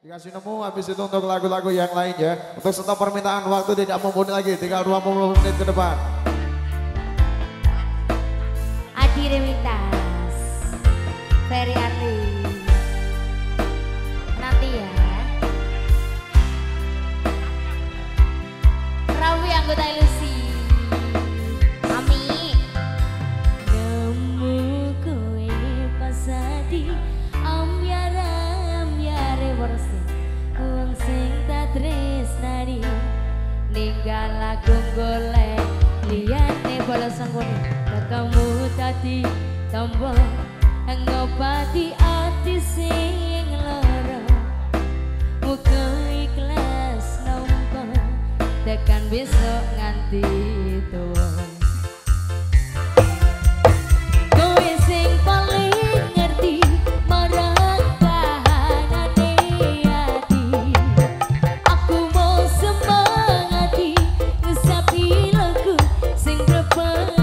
Dikasih nemu, habis itu untuk lagu-lagu yang lain ya. Untuk stop permintaan waktu tidak mumpuni lagi, tinggal 20 menit ke depan. Adi Remitas, Ferry Arli, nanti ya. Rawi anggota ilusi, Ami. Nemu kowe pasadi, amyare warsi, wong sing tak tresnani, ninggal aku golek liyane bola sanggone. Kamu tadi tombol ngobati ati sing lara, muga ikhlas nampa tekan besok nganti tuwa. Kowe sing paling ngerti marang kahanane ati, aku mau semangati ngesapi lagu sing repes.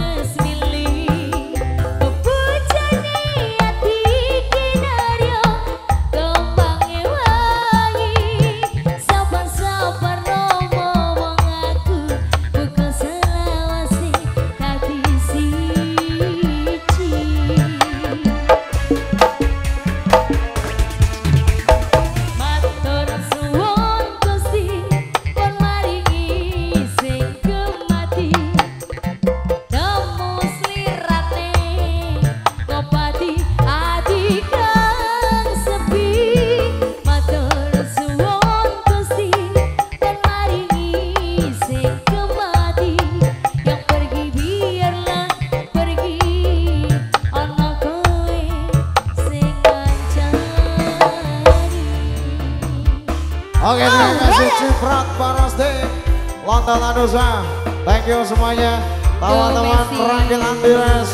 Oke, terima kasih Ciprat Parasti Lontar Ladosa. Thank you semuanya. Teman-teman Rangkil Andiras.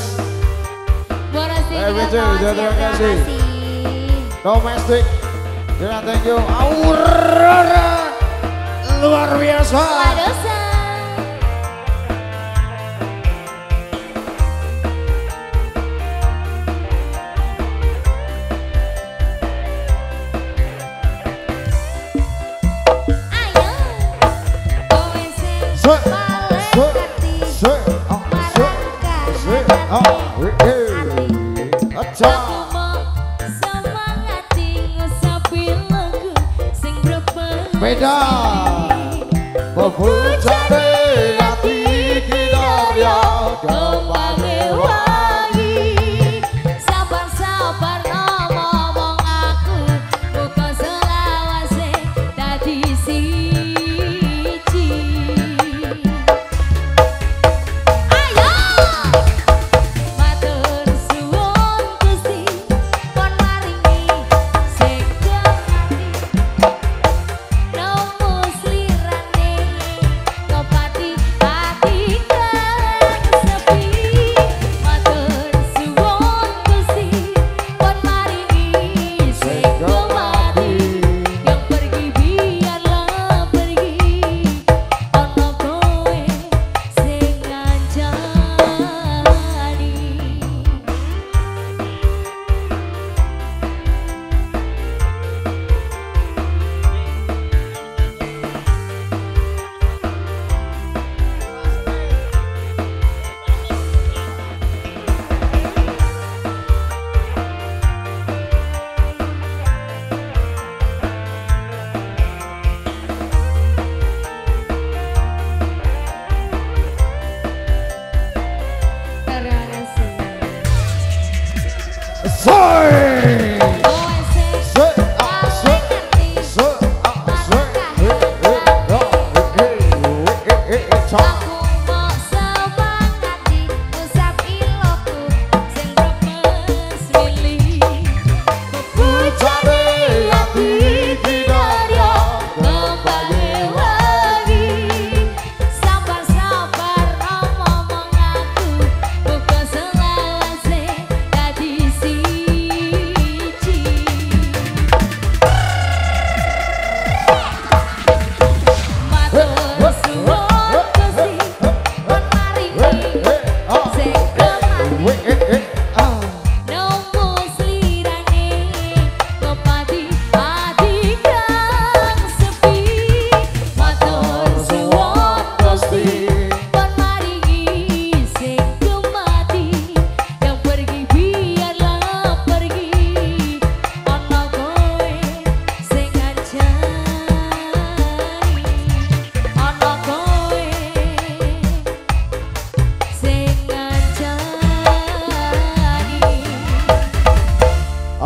Terima kasih. Domestik. Thank you. Aurora luar biasa. Ladosa. Beda bebujane ati kidarya kemane wangi, sabar-sabar ngomong aku, muga selawase dadi siji. Ayo matur suwun Gusti, pon maringi sing ati. Matur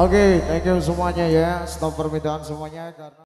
Oke, thank you semuanya ya. Stop permintaan semuanya karena